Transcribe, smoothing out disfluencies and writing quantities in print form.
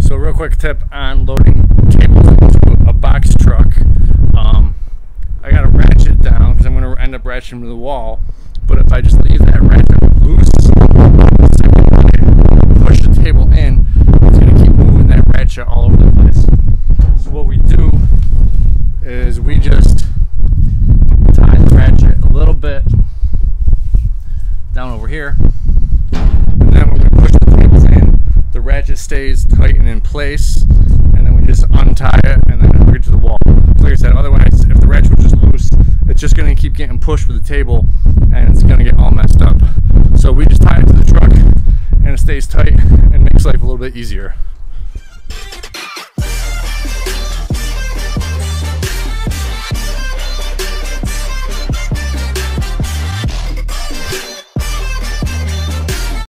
So real quick tip on loading tables into a box truck. I gotta ratchet it down because I'm gonna end up ratcheting to the wall. But if I just leave that ratchet loose, push the table in, it's gonna keep moving that ratchet all over the place. So what we do is we just tie the ratchet a little bit down over here, and then when we push the tables in, the ratchet stays tight and in place, and then we just untie it and then bring it to the wall. Like I said, otherwise if the ratchet was just loose, it's just going to keep getting pushed with the table and it's going to get all messed up. So we just tie it to the truck and it stays tight and makes life a little bit easier.